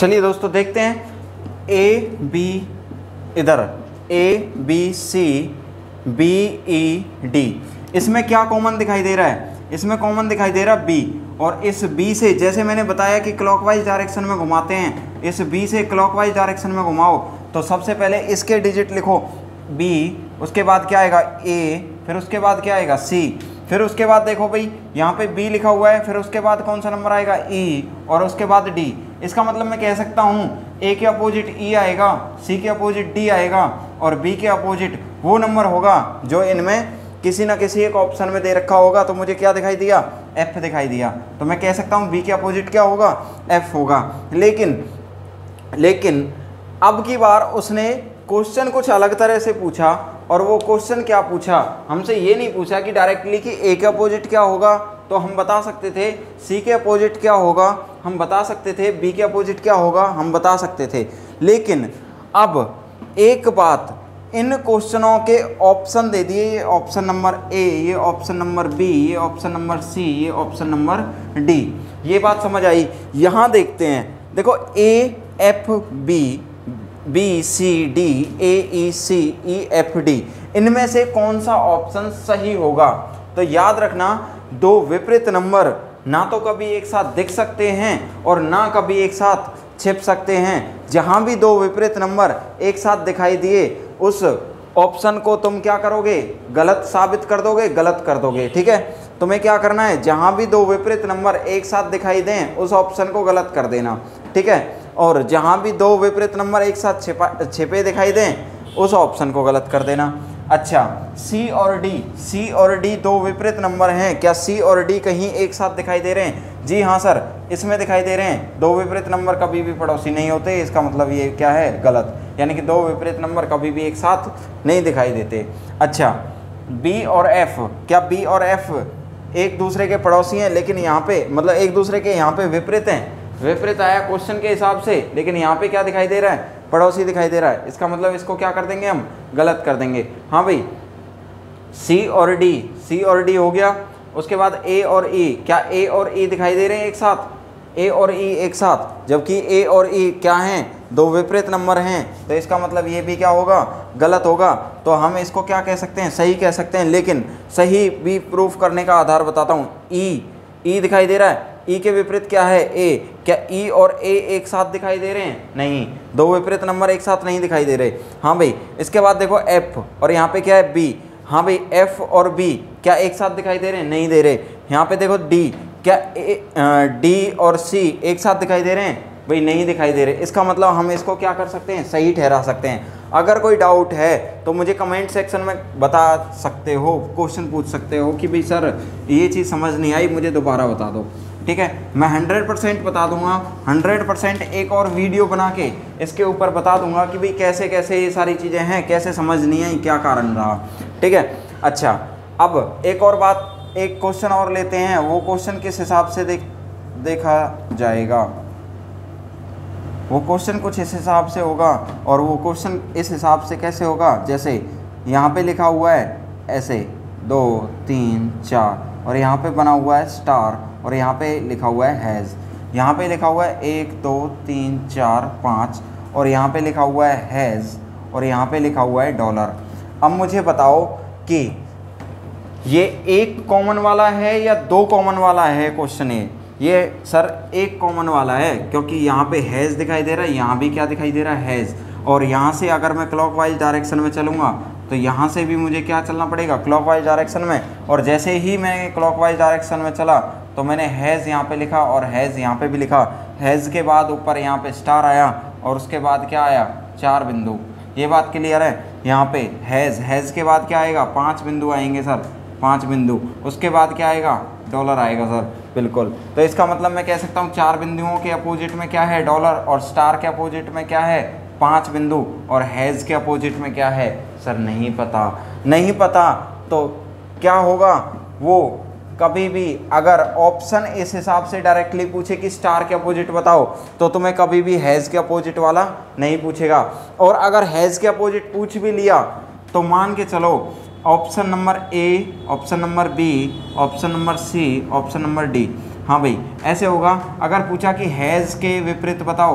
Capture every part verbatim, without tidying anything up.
चलिए दोस्तों देखते हैं ए बी, इधर A B C B E D, इसमें क्या कॉमन दिखाई दे रहा है? इसमें कॉमन दिखाई दे रहा है बी। और इस बी से जैसे मैंने बताया कि क्लॉकवाइज डायरेक्शन में घुमाते हैं, इस बी से क्लॉकवाइज डायरेक्शन में घुमाओ तो सबसे पहले इसके डिजिट लिखो बी, उसके बाद क्या आएगा ए, फिर उसके बाद क्या आएगा सी, फिर उसके बाद देखो भाई यहाँ पे बी लिखा हुआ है, फिर उसके बाद कौन सा नंबर आएगा ई, और उसके बाद डी। इसका मतलब मैं कह सकता हूँ ए के अपोजिट ई आएगा, सी के अपोजिट डी आएगा, और बी के अपोजिट वो नंबर होगा जो इनमें किसी ना किसी एक ऑप्शन में दे रखा होगा। तो मुझे क्या दिखाई दिया? एफ दिखाई दिया। तो मैं कह सकता हूँ बी के अपोजिट क्या होगा? एफ होगा। लेकिन लेकिन अब की बार उसने क्वेश्चन कुछ अलग तरह से पूछा, और वो क्वेश्चन क्या पूछा? हमसे ये नहीं पूछा कि डायरेक्टली कि ए के अपोजिट क्या होगा, तो हम बता सकते थे। सी के अपोजिट क्या होगा, हम बता सकते थे। बी के अपोजिट क्या होगा, हम बता सकते थे। लेकिन अब एक बात, इन क्वेश्चनों के ऑप्शन दे दिए, ये ऑप्शन नंबर ए, ये ऑप्शन नंबर बी, ये ऑप्शन नंबर सी, ये ऑप्शन नंबर डी। ये बात समझ आई? यहाँ देखते हैं, देखो A F B, B C D, A E C, E F D, इनमें से कौन सा ऑप्शन सही होगा? तो याद रखना, दो विपरीत नंबर ना तो कभी एक साथ दिख सकते हैं और ना कभी एक साथ छिप सकते हैं। जहाँ भी दो विपरीत नंबर एक साथ दिखाई दिए, उस ऑप्शन को तुम क्या करोगे? गलत साबित कर दोगे, गलत कर दोगे। ठीक है, तुम्हें क्या करना है? जहाँ भी दो विपरीत नंबर एक साथ दिखाई दें, उस ऑप्शन को गलत कर देना। ठीक है, और जहाँ भी दो विपरीत नंबर एक साथ छिपा छिपे दिखाई दें, उस ऑप्शन को गलत कर देना। अच्छा, सी और डी, सी और डी दो विपरीत नंबर हैं। क्या सी और डी कहीं एक साथ दिखाई दे रहे हैं? जी हाँ सर, इसमें दिखाई दे रहे हैं। दो विपरीत नंबर कभी भी पड़ोसी नहीं होते, इसका मतलब ये क्या है? गलत। यानी कि दो विपरीत नंबर कभी भी एक साथ नहीं दिखाई देते। अच्छा, बी और एफ, क्या बी और एफ एक दूसरे के पड़ोसी हैं? लेकिन यहाँ पे मतलब एक दूसरे के यहाँ पे विपरीत हैं। विपरीत आया क्वेश्चन के हिसाब से, लेकिन यहाँ पे क्या दिखाई दे रहा है? पड़ोसी दिखाई दे रहा है। इसका मतलब इसको क्या कर देंगे हम? गलत कर देंगे। हाँ भाई, सी और डी, सी और डी हो गया। उसके बाद ए और ई, क्या ए और ई दिखाई दे रहे हैं एक साथ? ए और ई एक साथ, जबकि ए और ई क्या हैं? दो विपरीत नंबर हैं। तो इसका मतलब ये भी क्या होगा? गलत होगा। तो हम इसको क्या कह सकते हैं? सही कह सकते हैं। लेकिन सही भी प्रूफ करने का आधार बताता हूँ। ई, ई दिखाई दे रहा है, ई के विपरीत क्या है? ए। क्या ई और ए एक साथ दिखाई दे रहे हैं? नहीं, दो विपरीत नंबर एक साथ नहीं दिखाई दे रहे। हाँ भाई, इसके बाद देखो एफ, और यहाँ पे क्या है? बी। हाँ भाई, एफ और बी क्या एक साथ दिखाई दे रहे हैं? नहीं दे रहे। यहाँ पे देखो डी, क्या ए, डी और सी एक साथ दिखाई दे रहे हैं? भाई नहीं दिखाई दे रहे। इसका मतलब हम इसको क्या कर सकते हैं? सही ठहरा सकते हैं। अगर कोई डाउट है तो मुझे कमेंट सेक्शन में बता सकते हो, क्वेश्चन पूछ सकते हो कि भाई सर ये चीज़ समझ नहीं आई, मुझे दोबारा बता दो। ठीक है, मैं हंड्रेड परसेंट बता दूंगा। हंड्रेड परसेंट एक और वीडियो बना के इसके ऊपर बता दूंगा कि भाई कैसे कैसे ये सारी चीज़ें हैं, कैसे समझ नहीं आई, क्या कारण रहा। ठीक है, अच्छा, अब एक और बात, एक क्वेश्चन और लेते हैं। वो क्वेश्चन किस हिसाब से देख देखा जाएगा? वो क्वेश्चन कुछ इस हिसाब से होगा, और वो क्वेश्चन इस हिसाब से कैसे होगा? जैसे यहाँ पे लिखा हुआ है ऐसे दो तीन चार, और यहाँ पे बना हुआ है स्टार, और यहाँ पे लिखा हुआ है हैज़। यहाँ पे लिखा हुआ है एक दो तीन चार पाँच, और यहाँ पे लिखा हुआ है हैज़, और यहाँ पे लिखा हुआ है डॉलर। अब मुझे बताओ कि ये एक कॉमन वाला है या दो कॉमन वाला है? क्वेश्चन ये ये सर एक कॉमन वाला है, क्योंकि यहाँ पे हैज़ दिखाई दे रहा है, यहाँ भी क्या दिखाई दे रहा है? हैज़। और यहाँ से अगर मैं क्लॉकवाइज डायरेक्शन में चलूँगा तो यहाँ से भी मुझे क्या चलना पड़ेगा? क्लॉकवाइज डायरेक्शन में। और जैसे ही मैं क्लॉकवाइज डायरेक्शन में चला तो मैंने हैज़ यहाँ पे लिखा और हैज़ यहाँ पे भी लिखा। हैज़ के बाद ऊपर यहाँ पे स्टार आया, और उसके बाद क्या आया? चार बिंदु। ये बात क्लियर है? यहाँ पे हैज़, हैज़ के बाद क्या आएगा? पाँच बिंदु आएंगे सर, पाँच बिंदु। उसके बाद क्या आएगा? डॉलर आएगा सर। बिल्कुल। तो इसका मतलब मैं कह सकता हूँ चार बिंदुओं के अपोजिट में क्या है? डॉलर। और स्टार के अपोजिट में क्या है? पाँच बिंदु। और हैज़ के अपोजिट में क्या है? सर नहीं पता। नहीं पता तो क्या होगा? वो कभी भी अगर ऑप्शन इस हिसाब से डायरेक्टली पूछे कि स्टार के अपोजिट बताओ, तो तुम्हें कभी भी हैज़ के अपोजिट वाला नहीं पूछेगा। और अगर हैज़ के अपोजिट पूछ भी लिया तो मान के चलो option number A, option number B, option number C, option number D. हाँ भाई, ऐसे होगा। अगर पूछा कि हैज़ के विपरीत बताओ,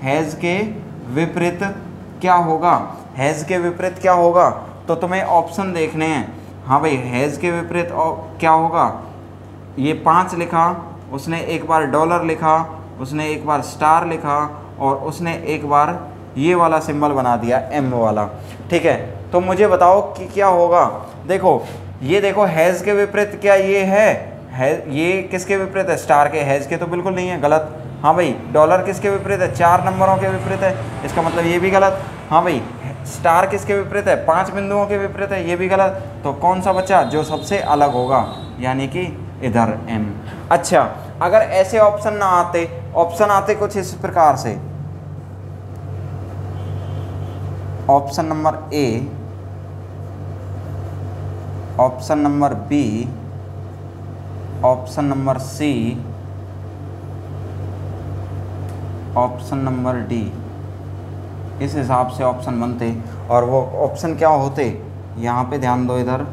हैज़ के विपरीत क्या होगा, हैज़ के विपरीत क्या होगा, तो तुम्हें ऑप्शन देखने हैं। हाँ भाई, हैज़ के विपरीत क्या होगा, ये पाँच लिखा, उसने एक बार डॉलर लिखा, उसने एक बार स्टार लिखा, और उसने एक बार ये वाला सिंबल बना दिया एम वाला। ठीक है, तो मुझे बताओ कि क्या होगा। देखो ये देखो, हैज़ के विपरीत क्या ये है, है ये किसके विपरीत है, स्टार के, हैज़ के तो बिल्कुल नहीं है, गलत। हाँ भाई, डॉलर किसके विपरीत है, चार नंबरों के विपरीत है, इसका मतलब ये भी गलत। हाँ भाई, स्टार किसके विपरीत है, पांच बिंदुओं के विपरीत है, ये भी गलत। तो कौन सा बचा, जो सबसे अलग होगा, यानी कि इधर एम। अच्छा, अगर ऐसे ऑप्शन ना आते, ऑप्शन आते कुछ इस प्रकार से, option number A, option number B, option number C, option number D, इस हिसाब से ऑप्शन बनते। और वो ऑप्शन क्या होते, यहाँ पे ध्यान दो इधर,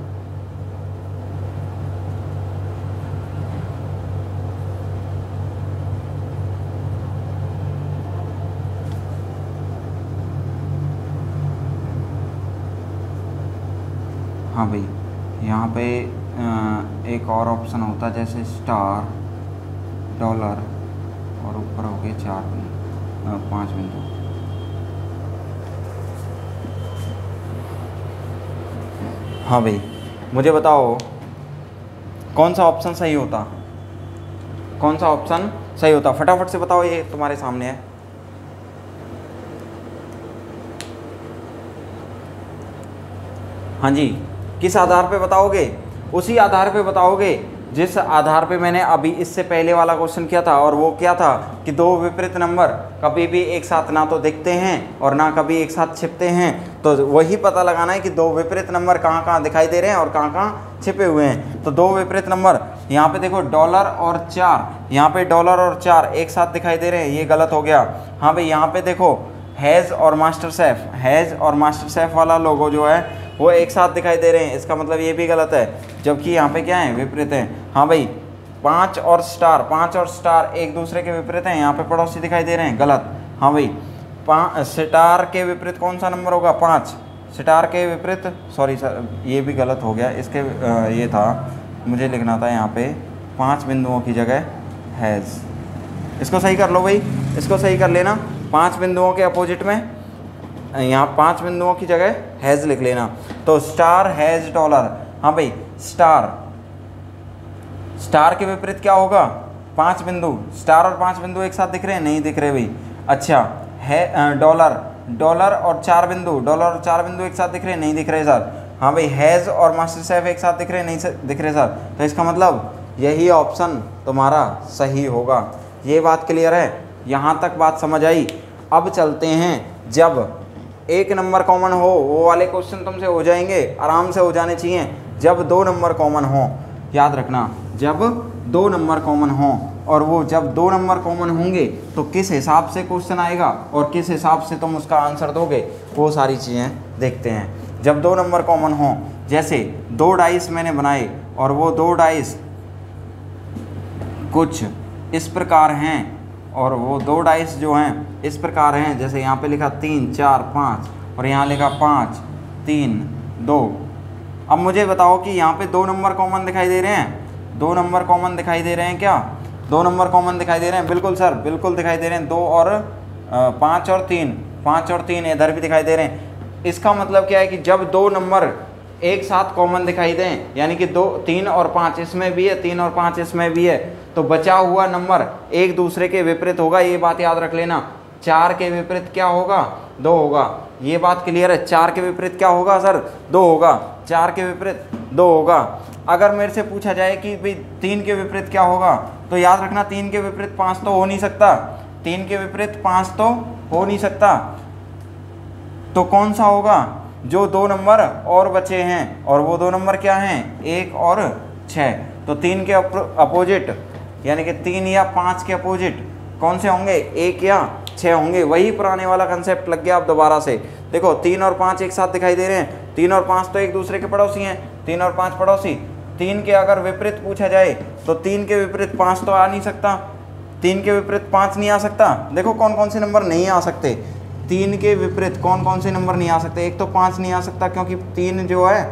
हाँ भाई, यहाँ पे एक और ऑप्शन होता है, जैसे स्टार, डॉलर, और ऊपर हो गए चार बिंदु, पाँच बिंदु। हाँ भाई, मुझे बताओ कौन सा ऑप्शन सही होता, कौन सा ऑप्शन सही होता, फटाफट से बताओ, ये तुम्हारे सामने है। हाँ जी, किस आधार पे बताओगे, उसी आधार पे बताओगे जिस आधार पे मैंने अभी इससे पहले वाला क्वेश्चन किया था। और वो क्या था कि दो विपरीत नंबर कभी भी एक साथ ना तो दिखते हैं और ना कभी एक साथ छिपते हैं। तो वही पता लगाना है कि दो विपरीत नंबर कहाँ कहाँ दिखाई दे रहे हैं और कहाँ कहाँ छिपे हुए हैं। तो दो विपरीत नंबर यहाँ पे देखो, डॉलर और चार, यहाँ पे डॉलर और चार एक साथ दिखाई दे रहे हैं, ये गलत हो गया। हाँ भाई, यहाँ पे देखो हैज़ और मास्टर शेफ, हैज़ और मास्टर शेफ वाला लोगो जो है वो एक साथ दिखाई दे रहे हैं, इसका मतलब ये भी गलत है, जबकि यहाँ पे क्या है, विपरीत हैं। हाँ भाई, पाँच और स्टार, पाँच और स्टार एक दूसरे के विपरीत हैं, यहाँ पे पड़ोसी दिखाई दे रहे हैं, गलत। हाँ भाई, पाँच स्टार के विपरीत कौन सा नंबर होगा, पाँच, स्टार के विपरीत, सॉरी सर ये भी गलत हो गया, इसके आ, ये था, मुझे लिखना था यहाँ पे पाँच बिंदुओं की जगह हैज़। इसको सही कर लो भाई, इसको सही कर लेना, पाँच बिंदुओं के अपोजिट में यहाँ पांच बिंदुओं की जगह हैज़ लिख लेना। तो स्टार, हैज़, डॉलर। हाँ भाई, स्टार, स्टार के विपरीत क्या होगा, पांच बिंदु, स्टार और पांच बिंदु एक साथ दिख रहे हैं, नहीं दिख रहे भाई। अच्छा है, डॉलर, डॉलर और चार बिंदु, डॉलर और चार बिंदु एक साथ दिख रहे हैं, नहीं दिख रहे सर। हाँ भाई, हैज़ और मास्टर शेफ एक साथ दिख रहे हैं, नहीं दिख रहे सर। तो इसका मतलब यही ऑप्शन तुम्हारा सही होगा। ये बात क्लियर है, यहाँ तक बात समझ आई। अब चलते हैं, जब एक नंबर कॉमन हो, वो वाले क्वेश्चन तुमसे हो जाएंगे, आराम से हो जाने चाहिए। जब दो नंबर कॉमन हो, याद रखना, जब दो नंबर कॉमन हो, और वो जब दो नंबर कॉमन होंगे तो किस हिसाब से क्वेश्चन आएगा और किस हिसाब से तुम उसका आंसर दोगे, वो सारी चीज़ें देखते हैं। जब दो नंबर कॉमन हो, जैसे दो डाइस मैंने बनाए और वो दो डाइस कुछ इस प्रकार हैं, और वो दो डाइस जो हैं इस प्रकार हैं, जैसे यहाँ पे लिखा तीन, चार, पाँच, और यहाँ लिखा पाँच, तीन, दो। अब मुझे बताओ कि यहाँ पे दो नंबर कॉमन दिखाई दे रहे हैं, दो नंबर कॉमन दिखाई दे रहे हैं क्या, दो नंबर कॉमन दिखाई दे रहे हैं, बिल्कुल सर, बिल्कुल दिखाई दे रहे हैं। दो और पाँच और तीन, पाँच और तीन इधर भी दिखाई दे रहे हैं। इसका मतलब क्या है कि जब दो नंबर एक साथ कॉमन दिखाई दें, यानी कि दो, तीन और पाँच इसमें भी है, तीन और पाँच इसमें भी है, तो बचा हुआ नंबर एक दूसरे के विपरीत होगा, ये बात याद रख लेना। चार के विपरीत क्या होगा, दो होगा, ये बात क्लियर है। चार के विपरीत क्या होगा सर, दो होगा, चार के विपरीत दो होगा। अगर मेरे से पूछा जाए कि भाई तीन के विपरीत क्या होगा, तो याद रखना तीन के विपरीत पाँच तो हो नहीं सकता, तीन के विपरीत पाँच तो हो नहीं सकता। तो कौन सा होगा, जो दो नंबर और बचे हैं, और वो दो नंबर क्या हैं, एक और छः। तो तीन के अपोजिट, यानी कि तीन या पाँच के अपोजिट कौन से होंगे, एक या छः होंगे। वही पुराने वाला कंसेप्ट लग गया। अब दोबारा से देखो, तीन और पाँच एक साथ दिखाई दे रहे हैं, तीन और पाँच तो एक दूसरे के पड़ोसी हैं, तीन और पाँच पड़ोसी। तीन के अगर विपरीत पूछा जाए तो तीन के विपरीत पाँच तो आ नहीं सकता, तीन के विपरीत पाँच नहीं आ सकता। देखो कौन कौन से नंबर नहीं आ सकते, तीन के विपरीत कौन कौन से नंबर नहीं आ सकते। एक तो पाँच नहीं आ सकता क्योंकि तीन जो है,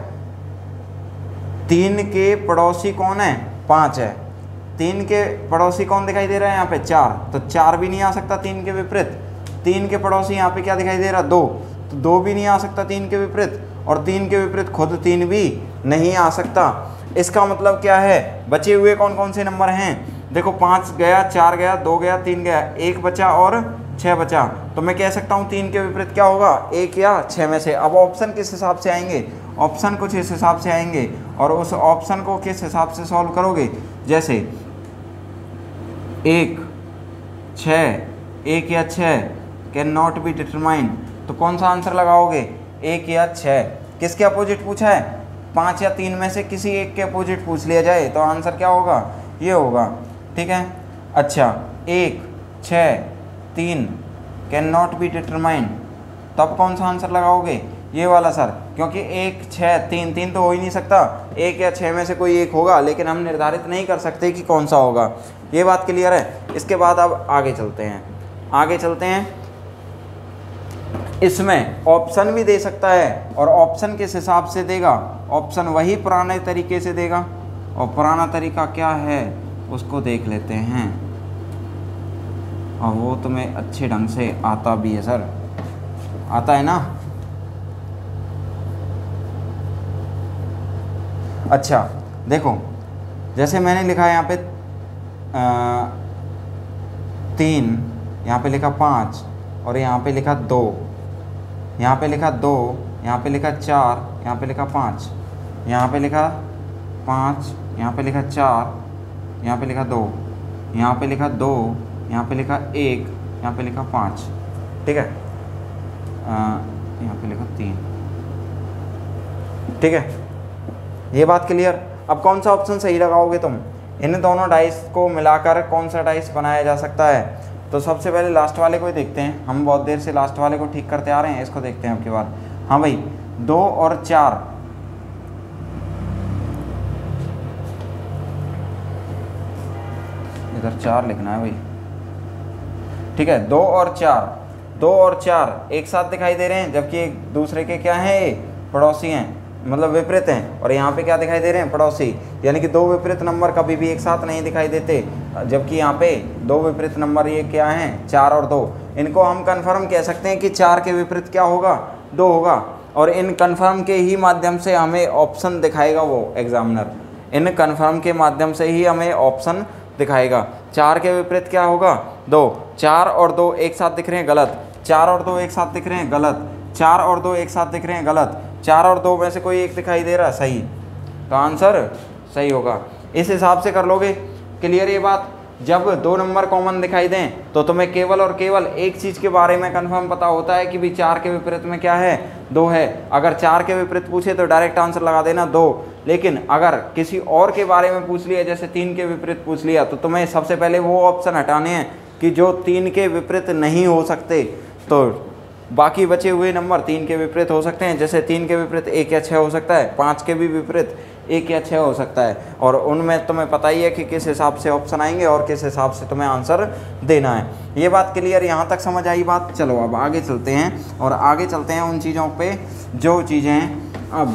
तीन के पड़ोसी कौन है, पाँच है। तीन के पड़ोसी कौन दिखाई दे रहा है यहाँ पे, चार, तो चार भी नहीं आ सकता तीन के विपरीत। तीन के पड़ोसी यहाँ पे क्या दिखाई दे रहा, दो, तो दो भी नहीं आ सकता तीन के विपरीत। और तीन के विपरीत खुद तीन भी नहीं आ सकता। इसका मतलब क्या है, बचे हुए कौन कौन से नंबर हैं। देखो पाँच गया, चार गया, दो गया, तीन गया, एक बचा और छः बचा। तो मैं कह सकता हूँ तीन के विपरीत क्या होगा, एक या छः में से। अब ऑप्शन किस हिसाब से आएंगे, ऑप्शन कुछ इस हिसाब से आएंगे और उस ऑप्शन को किस हिसाब से सॉल्व करोगे। जैसे एक, छः, एक या छः कैन नॉट बी डिटरमाइंड, तो कौन सा आंसर लगाओगे, एक या छः। किसके अपोजिट पूछा है, पाँच या तीन में से किसी एक के अपोजिट पूछ लिया जाए तो आंसर क्या होगा, ये होगा। ठीक है, अच्छा एक, छः, तीन कैन नॉट बी डिटरमाइंड, तब कौन सा आंसर लगाओगे, ये वाला सर, क्योंकि एक, छः, तीन, तीन तो हो ही नहीं सकता, एक या छः में से कोई एक होगा, लेकिन हम निर्धारित नहीं कर सकते कि कौन सा होगा। ये बात क्लियर है। इसके बाद अब आगे चलते हैं, आगे चलते हैं। इसमें ऑप्शन भी दे सकता है और ऑप्शन किस हिसाब से देगा, ऑप्शन वही पुराने तरीके से देगा। और पुराना तरीका क्या है उसको देख लेते हैं, और वो तुम्हें अच्छे ढंग से आता भी है सर, आता है ना। अच्छा देखो, जैसे मैंने लिखा है यहाँ पे आ, तीन, यहाँ पे लिखा पाँच और यहाँ पे लिखा दो, यहाँ पे लिखा दो, यहाँ पे लिखा चार, यहाँ पे लिखा पाँच, यहाँ पे लिखा पाँच, यहाँ पे लिखा चार, यहाँ पे लिखा दो, यहाँ पे लिखा दो, यहाँ पे लिखा एक, यहाँ पे लिखा पाँच। ठीक है, यहाँ पे लिखा तीन। ठीक है, ये बात क्लियर। अब कौन सा ऑप्शन सही लगाओगे तुम, इन दोनों डाइस को मिलाकर कौन सा डाइस बनाया जा सकता है। तो सबसे पहले लास्ट वाले को ही देखते हैं, हम बहुत देर से लास्ट वाले को ठीक करते आ रहे हैं, इसको देखते हैं अब के बाद। हाँ भाई, दो और चार, इधर चार लिखना है भाई। ठीक है, दो और चार, दो और चार एक साथ दिखाई दे रहे हैं, जबकि एक दूसरे के क्या हैं, ये पड़ोसी हैं, मतलब विपरीत हैं। और यहाँ पे क्या दिखाई दे रहे हैं, पड़ोसी, यानी कि दो विपरीत नंबर कभी भी एक साथ नहीं दिखाई देते, जबकि यहाँ पे दो विपरीत नंबर ये क्या हैं, चार और दो। इनको हम कन्फर्म कह सकते हैं कि चार के विपरीत क्या होगा, दो होगा। और इन कन्फर्म के ही माध्यम से हमें ऑप्शन दिखाएगा वो एग्जामिनर, इन कन्फर्म के माध्यम से ही हमें ऑप्शन दिखाएगा। चार के विपरीत क्या होगा, दो। चार और दो एक साथ दिख रहे हैं, गलत। चार और दो एक साथ दिख रहे हैं, गलत। चार और दो एक साथ दिख रहे हैं, गलत। चार और दो में से कोई एक दिखाई दे रहा, सही। तो आंसर सही होगा। इस हिसाब से कर लोगे। क्लियर ये बात। जब दो नंबर कॉमन दिखाई दें तो तुम्हें केवल और केवल एक चीज़ के बारे में कंफर्म पता होता है कि भी चार के विपरीत में क्या है, दो है। अगर चार के विपरीत पूछे तो डायरेक्ट आंसर लगा देना दो। लेकिन अगर किसी और के बारे में पूछ लिया, जैसे तीन के विपरीत पूछ लिया, तो तुम्हें सबसे पहले वो ऑप्शन हटाने हैं कि जो तीन के विपरीत नहीं हो सकते। तो बाकी बचे हुए नंबर तीन के विपरीत हो सकते हैं, जैसे तीन के विपरीत एक या छः हो सकता है, पाँच के भी विपरीत एक या छः हो सकता है। और उनमें तुम्हें पता ही है कि किस हिसाब से ऑप्शन आएंगे और किस हिसाब से तुम्हें आंसर देना है। ये बात क्लियर, यहाँ तक समझ आई बात। चलो अब आगे चलते हैं और आगे चलते हैं उन चीज़ों पे जो चीज़ें अब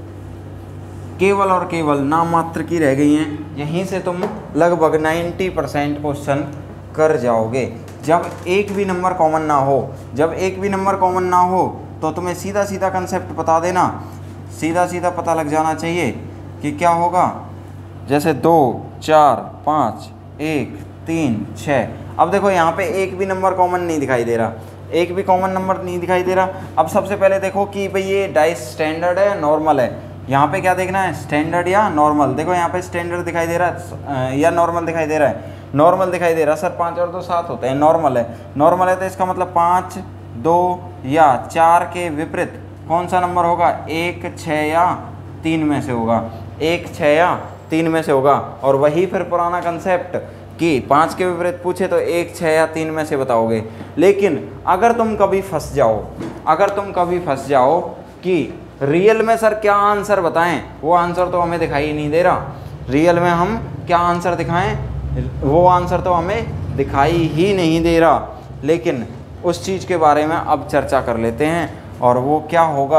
केवल और केवल नाम मात्र की रह गई हैं। यहीं से तुम लगभग नब्बे परसेंट क्वेश्चन कर जाओगे। जब एक भी नंबर कॉमन ना हो, जब एक भी नंबर कॉमन ना हो तो तुम्हें सीधा सीधा कंसेप्ट बता देना, सीधा सीधा पता लग जाना चाहिए कि क्या होगा। जैसे दो, चार, पाँच, एक, तीन, छः। अब देखो यहाँ पे एक भी नंबर कॉमन नहीं दिखाई दे रहा, एक भी कॉमन नंबर नहीं दिखाई दे रहा। अब सबसे पहले देखो कि भाई ये डाइस स्टैंडर्ड है, नॉर्मल है। यहाँ पे क्या देखना है, स्टैंडर्ड या नॉर्मल। देखो यहाँ पे स्टैंडर्ड दिखाई दे रहा है या नॉर्मल दिखाई दे रहा है, नॉर्मल दिखाई दे रहा। सर पाँच और दो सात होते हैं, नॉर्मल है। नॉर्मल है तो इसका मतलब पाँच, दो या चार के विपरीत कौन सा नंबर होगा, एक, छः या तीन में से होगा, एक, छः या तीन में से होगा। और वही फिर पुराना कंसेप्ट कि पाँच के विपरीत पूछे तो एक, छः या तीन में से बताओगे। लेकिन अगर तुम कभी फंस जाओ, अगर तुम कभी फंस जाओ कि रियल में सर क्या आंसर बताएं, वो आंसर तो हमें दिखाई नहीं दे रहा, रियल में हम क्या आंसर दिखाएं वो आंसर तो हमें दिखाई ही नहीं दे रहा, लेकिन उस चीज़ के बारे में अब चर्चा कर लेते हैं। और वो क्या होगा,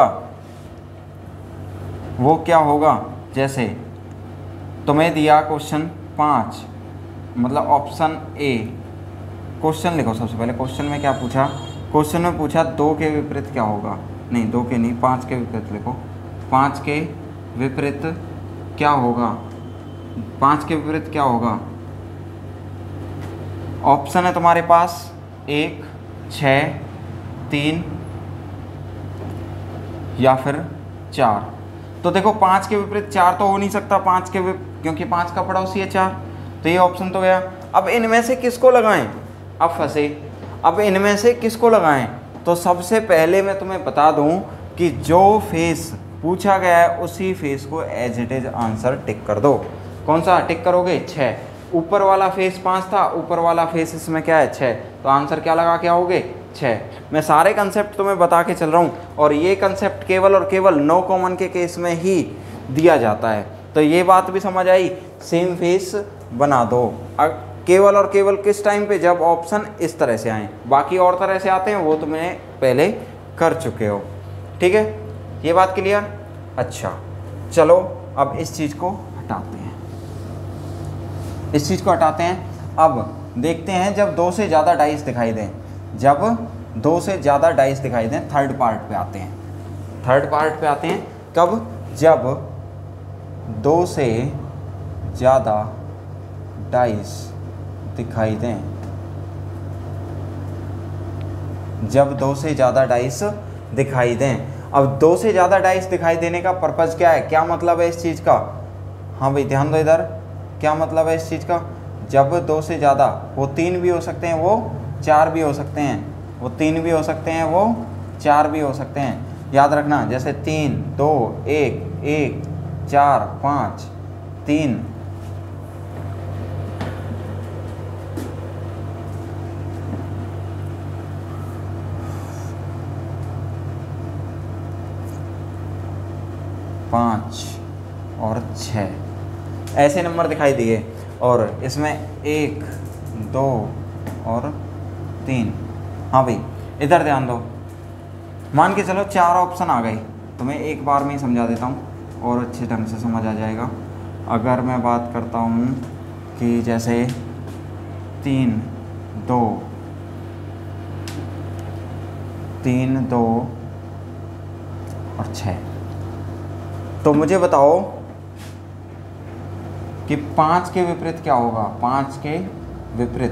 वो क्या होगा, जैसे तुम्हें दिया क्वेश्चन पाँच, मतलब ऑप्शन ए, क्वेश्चन लिखो सबसे पहले। क्वेश्चन में क्या पूछा, क्वेश्चन में पूछा दो के विपरीत क्या होगा, नहीं दो के नहीं, पाँच के विपरीत लिखो। पाँच के विपरीत क्या होगा, पाँच के विपरीत क्या होगा। ऑप्शन है तुम्हारे पास एक, छः, तीन या फिर चार। तो देखो पाँच के विपरीत चार तो हो नहीं सकता, पाँच के विपरीत, क्योंकि पाँच का पड़ोसी है चार, तो ये ऑप्शन तो गया। अब इनमें से किसको लगाएं, अब फंसे, अब इनमें से किसको लगाएं। तो सबसे पहले मैं तुम्हें बता दूं कि जो फेस पूछा गया है उसी फेस को as it is answer tick कर दो। कौन सा टिक करोगे, छः। ऊपर वाला फेस पाँच था, ऊपर वाला फेस इसमें क्या है, छः, तो आंसर क्या लगा के आओगे, छः। मैं सारे कंसेप्ट तुम्हें बता के चल रहा हूँ, और ये कंसेप्ट केवल और केवल नो कॉमन के केस में ही दिया जाता है। तो ये बात भी समझ आई, सेम फेस बना दो केवल और केवल किस टाइम पे, जब ऑप्शन इस तरह से आए। बाकी और तरह से आते हैं वो तुमने पहले कर चुके हो, ठीक है, ये बात क्लियर। अच्छा चलो अब इस चीज़ को हटाते हैं, इस चीज़ को हटाते हैं। अब देखते हैं जब दो से ज़्यादा डाइस दिखाई दें, जब दो से ज़्यादा डाइस दिखाई दें, थर्ड पार्ट पे आते हैं। थर्ड पार्ट पे आते हैं कब, जब दो से ज़्यादा डाइस दिखाई दें, जब दो से ज़्यादा डाइस दिखाई दें। अब दो से ज़्यादा डाइस दिखाई देने का पर्पज़ क्या है, क्या मतलब है इस चीज़ का। हाँ भाई ध्यान दो इधर, क्या मतलब है इस चीज़ का। जब दो से ज़्यादा, वो तीन भी हो सकते हैं, वो चार भी हो सकते हैं, वो तीन भी हो सकते हैं, वो चार भी हो सकते हैं। याद रखना, जैसे तीन, दो, एक, एक, चार, पाँच, तीन, पाँच और छः, ऐसे नंबर दिखाई दिए। और इसमें एक, दो और तीन। हाँ भाई इधर ध्यान दो, मान के चलो चार ऑप्शन आ गई, तो मैं एक बार में ही समझा देता हूँ और अच्छे ढंग से समझ आ जाएगा। अगर मैं बात करता हूँ कि जैसे तीन, दो, तीन, दो और छः, तो मुझे बताओ कि पाँच के विपरीत क्या होगा, पाँच के विपरीत।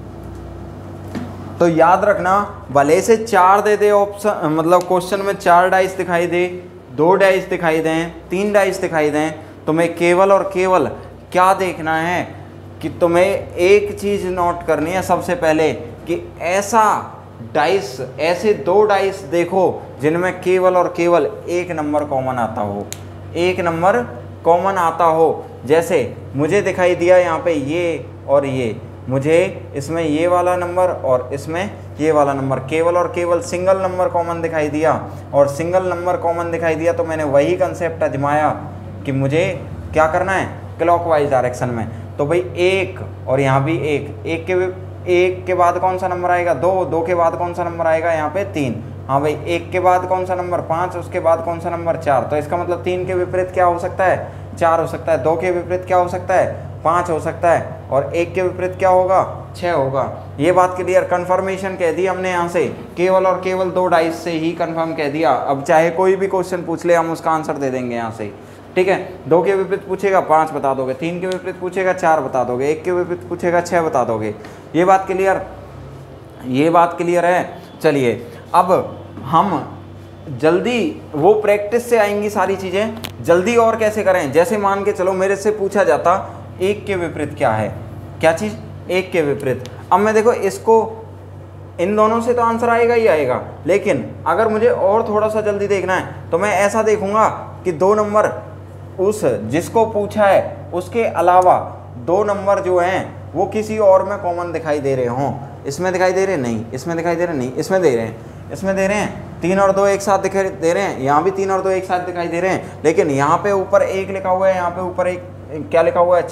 तो याद रखना, भले से चार दे दे ऑप्शन, मतलब क्वेश्चन में चार डाइस दिखाई दे, दो डाइस दिखाई दें, तीन डाइस दिखाई दें, तुम्हें केवल और केवल क्या देखना है कि तुम्हें एक चीज़ नोट करनी है सबसे पहले, कि ऐसा डाइस, ऐसे दो डाइस देखो जिनमें केवल और केवल एक नंबर कॉमन आता हो, एक नंबर कॉमन आता हो। जैसे मुझे दिखाई दिया यहाँ पे ये और ये, मुझे इसमें ये वाला नंबर और इसमें ये वाला नंबर, केवल और केवल सिंगल नंबर कॉमन दिखाई दिया, और सिंगल नंबर कॉमन दिखाई दिया तो मैंने वही कंसेप्ट आजमाया कि मुझे क्या करना है, क्लॉकवाइज डायरेक्शन में। तो भाई एक और यहाँ भी एक, एक के एक के बाद कौन सा नंबर आएगा, दो, दो के बाद कौन सा नंबर आएगा यहाँ पे, तीन। हाँ भाई एक के बाद कौन सा नंबर, पाँच, उसके बाद कौन सा नंबर, चार। तो इसका मतलब तीन के विपरीत क्या हो सकता है, चार हो सकता है। दो के विपरीत क्या हो सकता है, पाँच हो सकता है। और एक के विपरीत क्या होगा, छः होगा। ये बात क्लियर, कंफर्मेशन कह दी हमने यहाँ से, केवल और केवल दो डाइस से ही कंफर्म कह दिया। अब चाहे कोई भी क्वेश्चन पूछ ले, हम उसका आंसर दे देंगे यहाँ से, ठीक है। दो के विपरीत पूछेगा पाँच बता दोगे, तीन के विपरीत पूछेगा चार बता दोगे, एक के विपरीत पूछेगा छः बता दोगे। ये बात क्लियर, ये बात क्लियर है। चलिए अब हम जल्दी, वो प्रैक्टिस से आएंगी सारी चीज़ें, जल्दी और कैसे करें। जैसे मान के चलो मेरे से पूछा जाता एक के विपरीत क्या है, क्या चीज़, एक के विपरीत। अब मैं देखो इसको, इन दोनों से तो आंसर आएगा ही आएगा, लेकिन अगर मुझे और थोड़ा सा जल्दी देखना है तो मैं ऐसा देखूंगा कि दो नंबर उस जिसको पूछा है उसके अलावा दो नंबर जो हैं वो किसी और में कॉमन दिखाई दे रहे हों। इसमें दिखाई दे रहे नहीं, इसमें दिखाई दे रहे नहीं, इसमें दे रहे हैं, इसमें दे रहे हैं। तीन और दो एक साथ दिखाई दे रहे हैं, यहाँ भी तीन और दो एक साथ दिखाई दे रहे हैं, लेकिन यहाँ पे ऊपर एक लिखा हुआ है, यहाँ पे ऊपर एक क्या लिखा हुआ है, छः।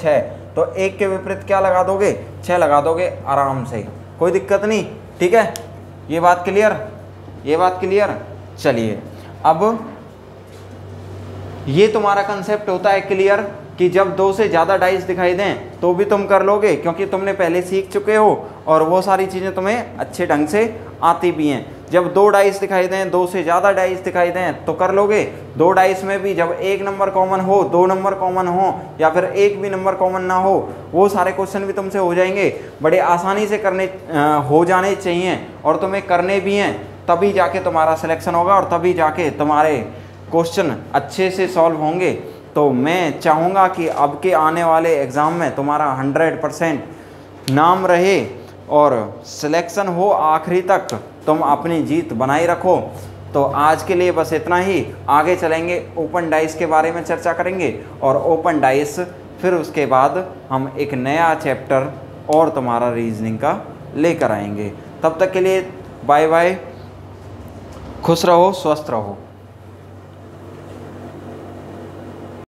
तो एक के विपरीत क्या लगा दोगे, छः लगा दोगे आराम से, कोई दिक्कत नहीं। ठीक है, ये बात क्लियर, ये बात क्लियर। चलिए अब ये तुम्हारा कंसेप्ट होता है क्लियर कि जब दो से ज़्यादा डाइस दिखाई दें तो भी तुम कर लोगे, क्योंकि तुमने पहले सीख चुके हो और वो सारी चीज़ें तुम्हें अच्छे ढंग से आती भी हैं। जब दो डाइस दिखाई दें, दो से ज़्यादा डाइस दिखाई दें तो कर लोगे। दो डाइस में भी जब एक नंबर कॉमन हो, दो नंबर कॉमन हो या फिर एक भी नंबर कॉमन ना हो, वो सारे क्वेश्चन भी तुमसे हो जाएंगे, बड़े आसानी से करने आ, हो जाने चाहिए और तुम्हें करने भी हैं, तभी जाके तुम्हारा सिलेक्शन होगा और तभी जाके तुम्हारे क्वेश्चन अच्छे से सॉल्व होंगे। तो मैं चाहूँगा कि अब के आने वाले एग्ज़ाम में तुम्हारा हंड्रेड परसेंट नाम रहे और सिलेक्शन हो आखिरी तक, तुम अपनी जीत बनाए रखो। तो आज के लिए बस इतना ही, आगे चलेंगे ओपन डाइस के बारे में चर्चा करेंगे और ओपन डाइस फिर उसके बाद हम एक नया चैप्टर और तुम्हारा रीजनिंग का लेकर आएंगे। तब तक के लिए बाय बाय, खुश रहो, स्वस्थ रहो।